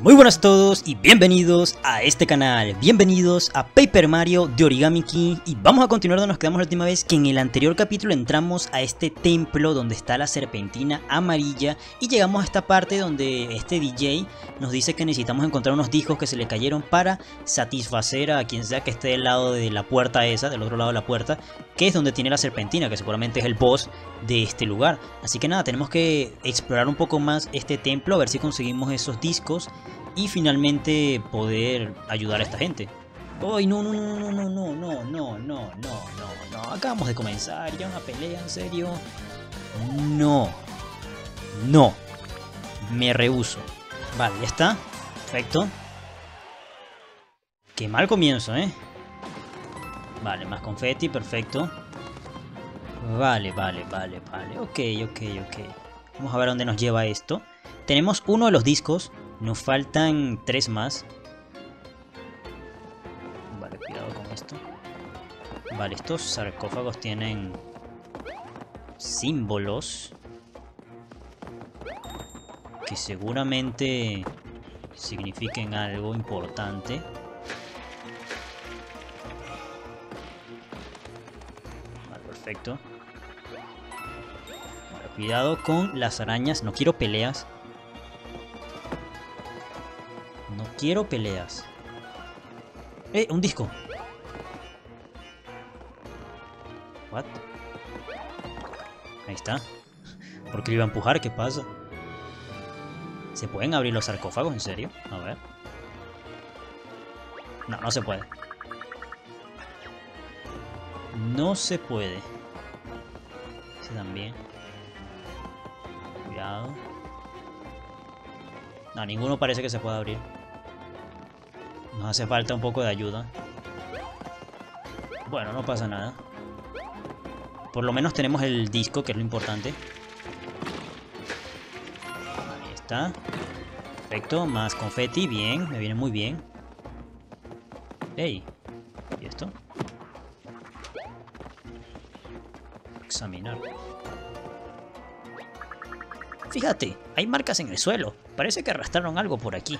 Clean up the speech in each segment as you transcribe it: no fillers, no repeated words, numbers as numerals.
Muy buenas a todos y bienvenidos a este canal, bienvenidos a Paper Mario de Origami King. Y vamos a continuar donde nos quedamos la última vez, que en el anterior capítulo entramos a este templo donde está la serpentina amarilla y llegamos a esta parte donde este DJ nos dice que necesitamos encontrar unos discos que se le cayeron para satisfacer a quien sea que esté del lado de la puerta esa, del otro lado de la puerta, que es donde tiene la serpentina, que seguramente es el boss de este lugar. Así que nada, tenemos que explorar un poco más este templo, a ver si conseguimos esos discos y finalmente poder ayudar a esta gente. ¡Ay, no! Acabamos de comenzar, ya una pelea, ¿en serio? No. Me rehúso. Vale, ya está. Perfecto. Qué mal comienzo, ¿eh? Vale, más confeti, perfecto. Vale. Ok. Vamos a ver a dónde nos lleva esto. Tenemos uno de los discos. Nos faltan 3 más. Vale, cuidado con esto. Vale, estos sarcófagos tienen símbolos que seguramente signifiquen algo importante. Vale, perfecto. Vale, cuidado con las arañas. No quiero peleas. Quiero peleas. Un disco. What? Ahí está. ¿Por qué lo iba a empujar? ¿Qué pasa? ¿Se pueden abrir los sarcófagos? ¿En serio? A ver. No, no se puede. No se puede. Ese también. Cuidado. No, ninguno parece que se pueda abrir. Nos hace falta un poco de ayuda. Bueno, no pasa nada. Por lo menos tenemos el disco, que es lo importante. Ahí está. Perfecto, más confeti. Bien, me viene muy bien. ¡Ey! ¿Y esto? Examinar. Fíjate, hay marcas en el suelo. Parece que arrastraron algo por aquí.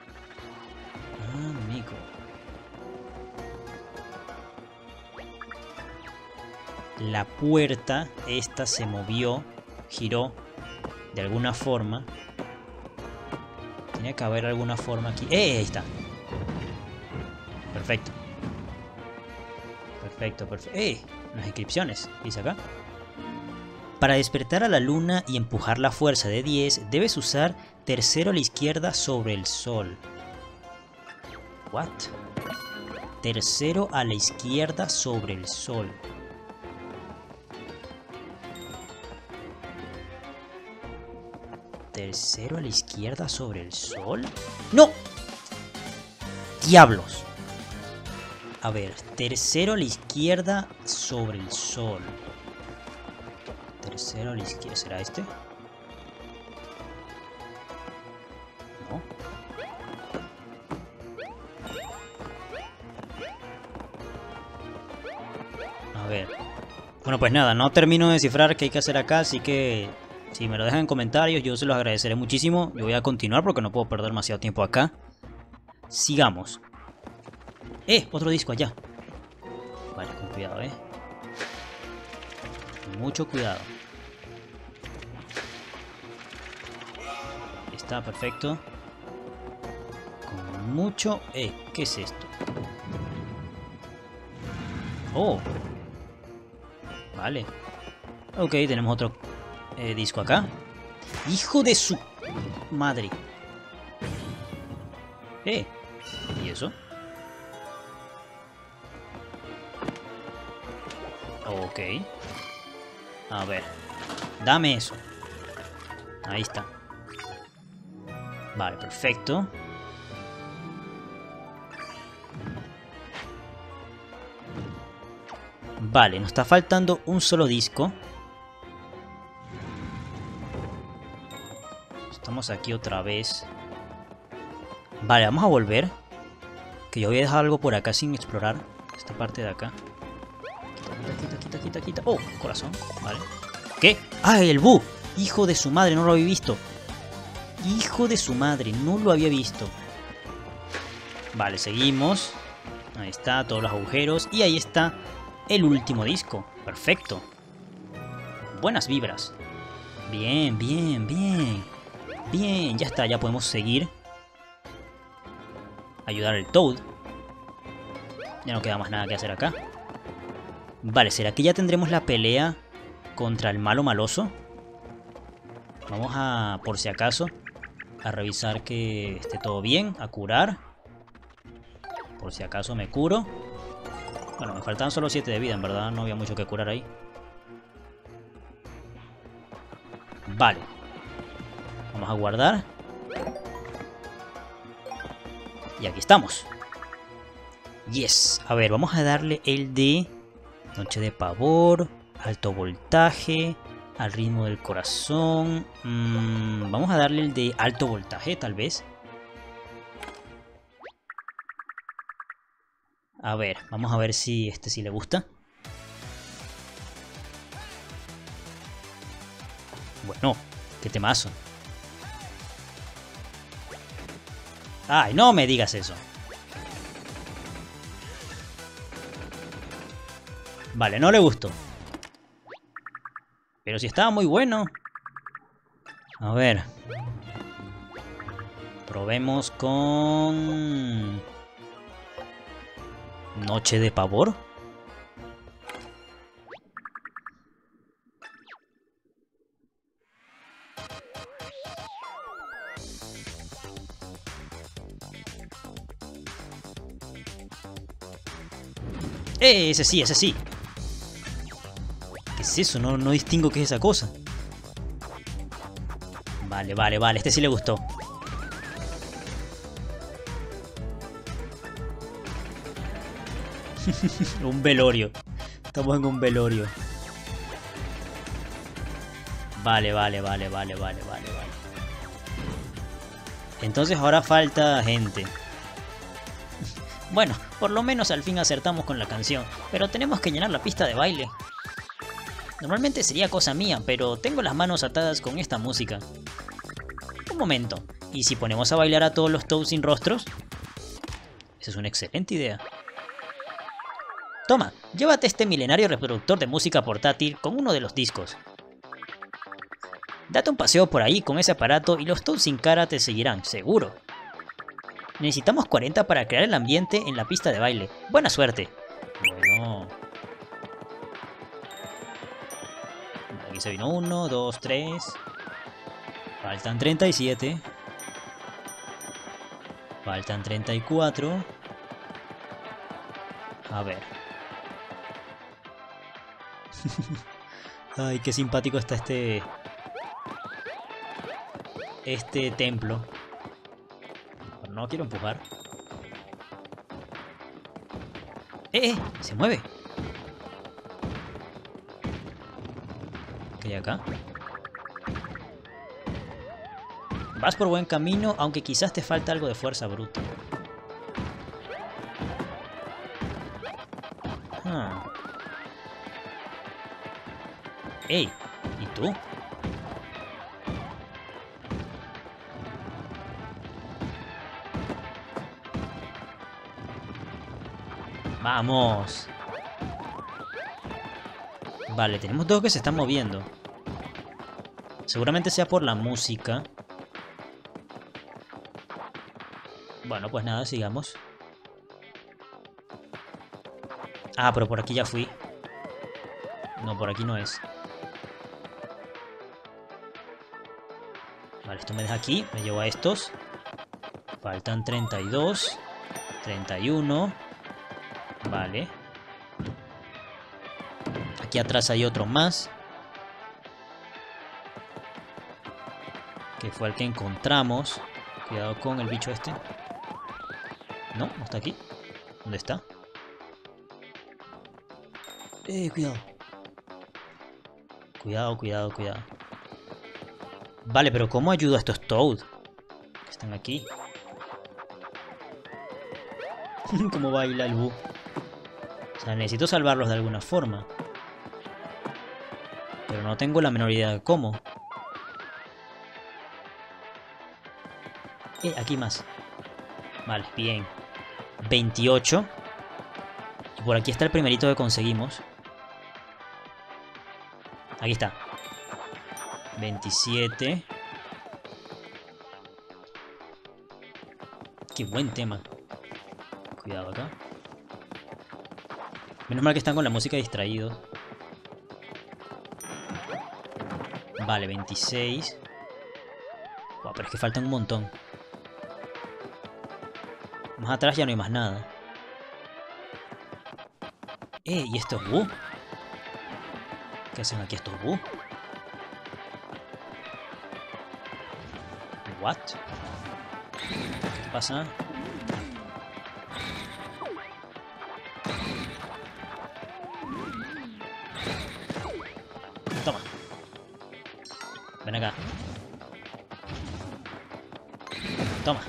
La puerta, esta se movió, giró de alguna forma. Tiene que haber alguna forma aquí. Ahí está. Perfecto. Las inscripciones, dice acá. Para despertar a la luna y empujar la fuerza de 10, debes usar tercero a la izquierda sobre el sol. ¿What? Tercero a la izquierda sobre el sol. ¿Tercero a la izquierda sobre el sol? ¡No! ¡Diablos! A ver, tercero a la izquierda sobre el sol. Tercero a la izquierda, ¿será este? No. A ver. Bueno, pues nada, no termino de descifrar qué hay que hacer acá, así que si me lo dejan en comentarios, yo se los agradeceré muchísimo. Yo voy a continuar porque no puedo perder demasiado tiempo acá. Sigamos. Otro disco allá. Vale, con cuidado, Con mucho cuidado. Está perfecto. Con mucho... ¿qué es esto? Oh. Vale. Ok, tenemos otro disco acá. ¡Hijo de su madre! ¿Y eso? Ok. A ver. Dame eso. Ahí está. Vale, perfecto. Vale, nos está faltando un solo disco. Estamos aquí otra vez. Vale, vamos a volver. Que yo había dejado algo por acá sin explorar. Esta parte de acá. Quita. Oh, corazón. Vale. ¿Qué? ¡Ah, el Bu! Hijo de su madre, no lo había visto. Hijo de su madre, no lo había visto. Vale, seguimos. Ahí está, todos los agujeros. Y ahí está el último disco. Perfecto. Buenas vibras. Bien, bien, bien. Bien, ya está, ya podemos seguir. Ayudar al Toad. Ya no queda más nada que hacer acá. Vale, ¿será que ya tendremos la pelea contra el malo maloso? Vamos a, por si acaso, a revisar que esté todo bien, a curar. Por si acaso me curo. Bueno, me faltan solo 7 de vida, en verdad no había mucho que curar ahí. Vale. Vamos a guardar. Y aquí estamos. Yes. A ver, vamos a darle el de Noche de Pavor, Alto Voltaje, Al Ritmo del Corazón. Vamos a darle el de Alto Voltaje, tal vez. A ver, vamos a ver si este sí le gusta. Bueno, qué temazo. Ay, no me digas eso. Vale, no le gustó. Pero si estaba muy bueno. A ver. Probemos con... Noche de Pavor. Ese sí, ese sí. ¿Qué es eso? No distingo qué es esa cosa. Vale, vale, vale. Este sí le gustó. Un velorio. Estamos en un velorio. Vale, vale, vale, vale, vale, vale, vale. Entonces ahora falta gente. Bueno, por lo menos al fin acertamos con la canción, pero tenemos que llenar la pista de baile. Normalmente sería cosa mía, pero tengo las manos atadas con esta música. Un momento, ¿y si ponemos a bailar a todos los Toads sin rostros? Esa es una excelente idea. Toma, llévate este milenario reproductor de música portátil con uno de los discos. Date un paseo por ahí con ese aparato y los Toads sin cara te seguirán, seguro. Necesitamos 40 para crear el ambiente en la pista de baile. ¡Buena suerte! Bueno... Aquí se vino 1, 2, 3... Faltan 37. Faltan 34. A ver. Ay, qué simpático está este templo. No quiero empujar. Se mueve. ¿Qué hay acá? Vas por buen camino, aunque quizás te falta algo de fuerza bruta. ¡Ey! ¿Y tú? ¡Vamos! Vale, tenemos dos que se están moviendo. Seguramente sea por la música. Bueno, pues nada, sigamos. Ah, pero por aquí ya fui. No, por aquí no es. Vale, esto me deja aquí. Me llevo a estos. Faltan 32. 31. Vale. Aquí atrás hay otro más. Que fue el que encontramos. Cuidado con el bicho este. No, no está aquí. ¿Dónde está? Cuidado. Cuidado, cuidado, cuidado. Vale, pero ¿cómo ayudo a estos Toad? Que están aquí. ¿Cómo baila el Boo? O sea, necesito salvarlos de alguna forma. Pero no tengo la menor idea de cómo. Aquí más. Vale, bien. 28. Y por aquí está el primerito que conseguimos. Aquí está. 27. Qué buen tema. Cuidado acá. Menos mal que están con la música distraídos. Vale, 26. Wow, pero es que faltan un montón. Más atrás ya no hay más nada. ¿Y estos Bu? ¿Qué hacen aquí estos Bu? ¿What? ¿Qué pasa? Toma. Ven acá. Toma.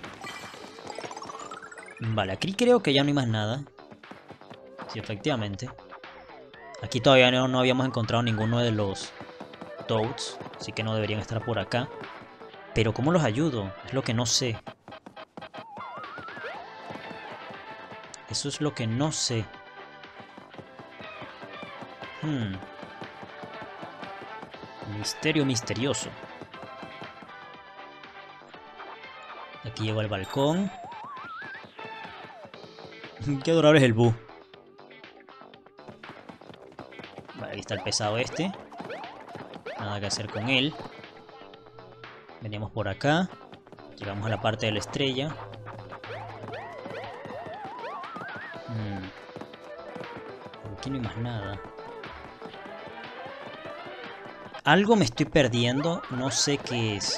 Vale, aquí creo que ya no hay más nada. Sí, efectivamente. Aquí todavía no habíamos encontrado ninguno de los Toads, así que no deberían estar por acá. Pero ¿cómo los ayudo? Es lo que no sé. Eso es lo que no sé. Misterio misterioso. Aquí llego al balcón. Qué adorable es el Bu. Vale, ahí está el pesado este. Nada que hacer con él. Venimos por acá. Llegamos a la parte de la estrella. Aquí no hay más nada. Algo me estoy perdiendo. No sé qué es.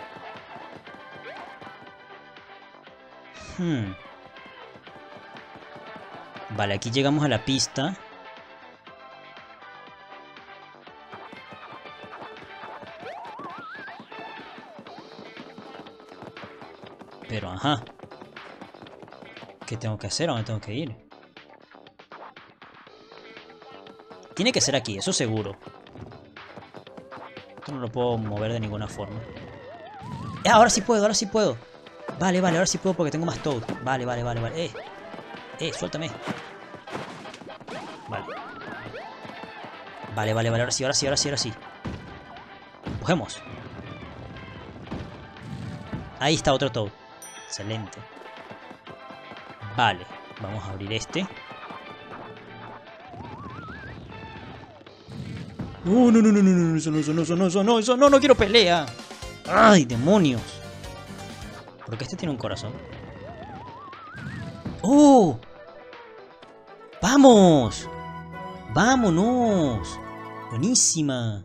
Vale, aquí llegamos a la pista. Pero ajá. ¿Qué tengo que hacer? ¿A dónde tengo que ir? Tiene que ser aquí, eso seguro. Esto no lo puedo mover de ninguna forma. Ahora sí puedo, ahora sí puedo. Vale, vale, ahora sí puedo porque tengo más Toad. Vale, vale, vale, vale. Suéltame. Vale. Vale, vale, vale, ahora sí, ahora sí, ahora sí, ahora sí. Empujemos. Ahí está otro Toad. Excelente. Vale, vamos a abrir este. No, no, no, no, no, no, eso no, no quiero pelea. Ay, demonios. ¿Por qué este tiene un corazón? ¡Oh! ¡Vamos! ¡Vámonos! Buenísima.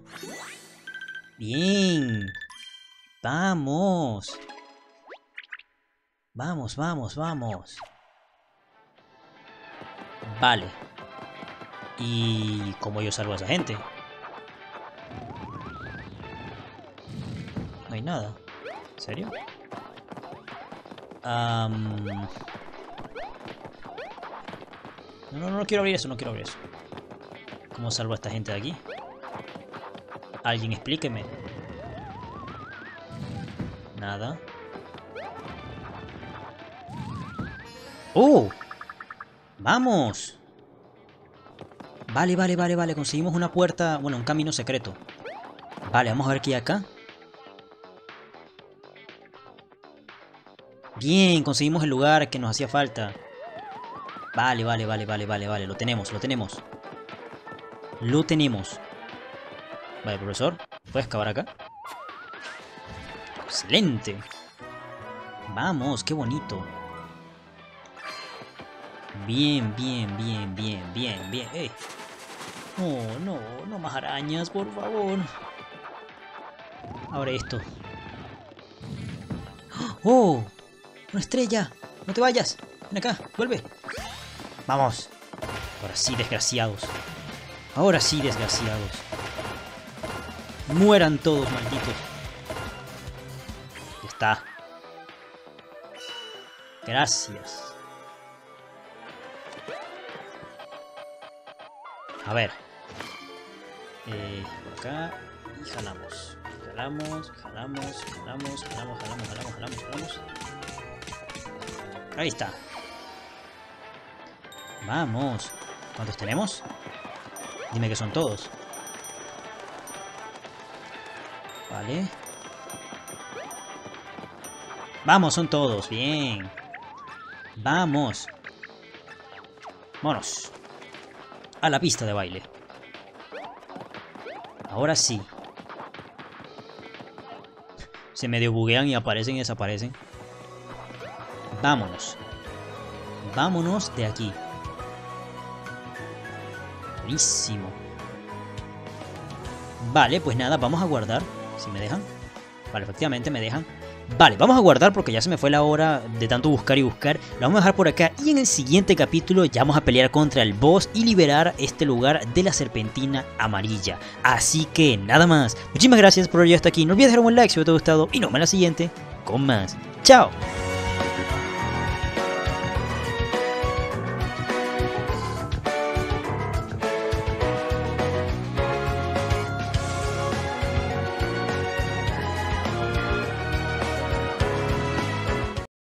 Bien. Vamos. Vamos, vamos, vamos. Vale. ¿Y cómo yo salvo a esa gente? No hay nada. ¿En serio? No, no quiero abrir eso, no quiero abrir eso. ¿Cómo salvo a esta gente de aquí? Alguien explíqueme. Nada. ¡Oh! ¡Vamos! Vale, vale, vale, vale. Conseguimos una puerta... Bueno, un camino secreto. Vale, vamos a ver qué hay acá. Bien, conseguimos el lugar que nos hacía falta. Vale, vale, vale, vale, vale, vale. Lo tenemos, lo tenemos. Lo tenemos. Vale, profesor. ¿Puedes excavar acá? ¡Excelente! Vamos, qué bonito. Bien, bien, bien, bien, bien, bien. No, no, no más arañas, por favor. Ahora esto. ¡Oh! ¡Una estrella! ¡No te vayas! ¡Ven acá! ¡Vuelve! ¡Vamos! Ahora sí, desgraciados. Ahora sí, desgraciados. Mueran todos, malditos. Ya está. Gracias. A ver. Por acá. Y jalamos. Jalamos, jalamos, jalamos, jalamos, jalamos, jalamos, jalamos, jalamos. Ahí está. Vamos. ¿Cuántos tenemos? Dime que son todos. Vale. Vamos, son todos. Bien. Vamos. Vámonos. A la pista de baile. Ahora sí. Se medio buguean y aparecen y desaparecen. Vámonos. Vámonos de aquí. Buenísimo. Vale, pues nada, vamos a guardar. Si me dejan. Vale, efectivamente me dejan. Vale, vamos a guardar porque ya se me fue la hora de tanto buscar y buscar. Lo vamos a dejar por acá y en el siguiente capítulo ya vamos a pelear contra el boss y liberar este lugar de la serpentina amarilla. Así que nada más. Muchísimas gracias por haber llegado hasta aquí. No olvides dejar un like si te ha gustado y nos vemos en la siguiente con más. ¡Chao!